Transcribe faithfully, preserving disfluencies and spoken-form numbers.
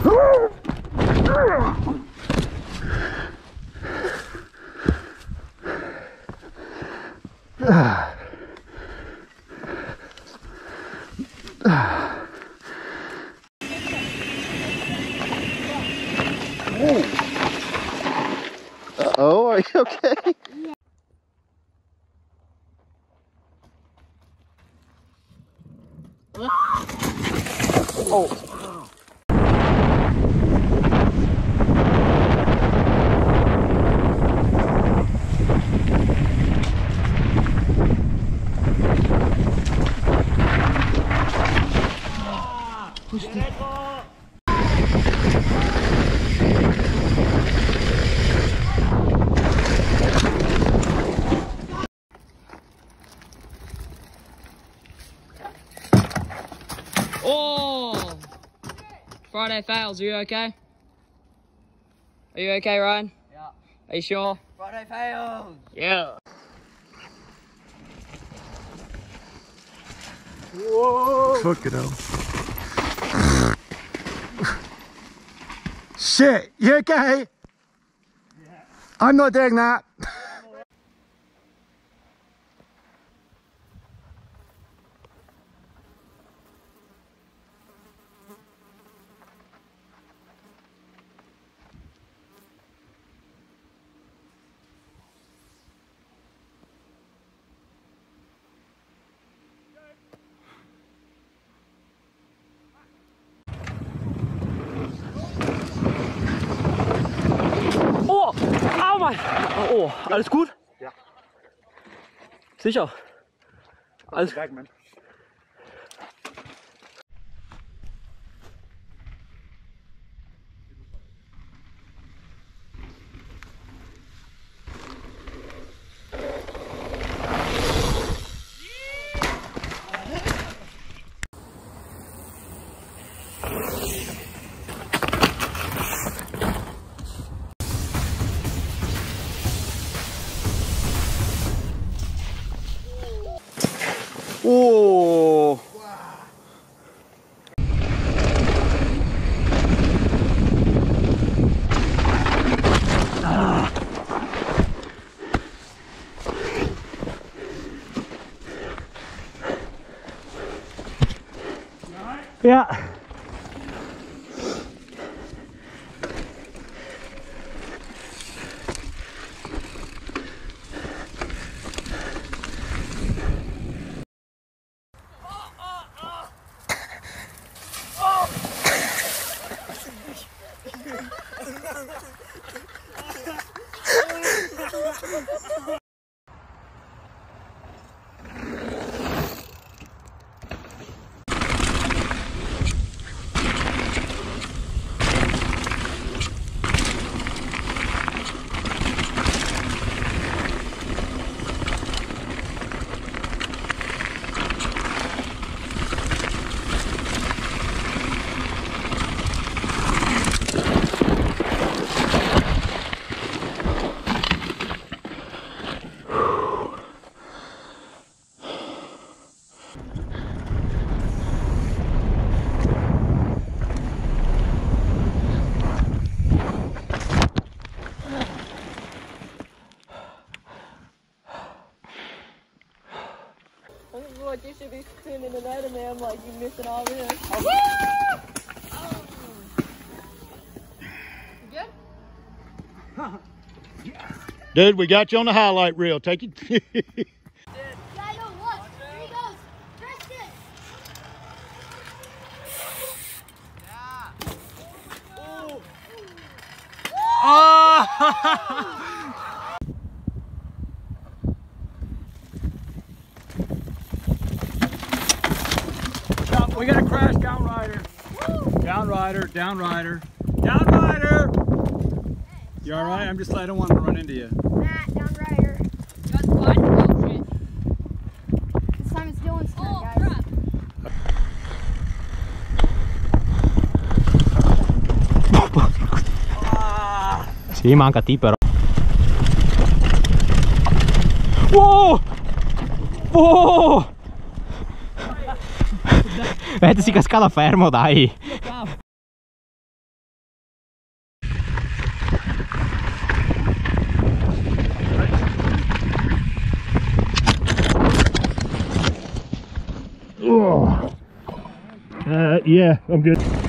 Uh-oh, are you okay? Yeah. Oh. Oh! Friday fails, are you okay? Are you okay, Ryan? Yeah. Are you sure? Friday fails. Yeah. Whoa! Fuck it up. Shit, you okay? Yeah. I'm not doing that. Oh! Au mein! Oh, alles gut? Ja. Sicher? Alles weg, man. Oh! Ah. Ja. Like you should be sitting in the net and I'm like, you missing all this. You good? Dude, we got you on the highlight reel. Take it. Yeah, yo, look. Here he goes. Press it. Yeah. Oh. Ah! We got a crash, down rider. Woo! Down rider, down rider, down rider. You all right? I'm just, I don't want to run into you. Nah, down rider. You guys find bullshit. This time it's Dylan's turn, Oh, guys. crap. Sì, mancati però. Wow! Wow! Vedi, si cascava fermo, dai. Yeah, I'm good.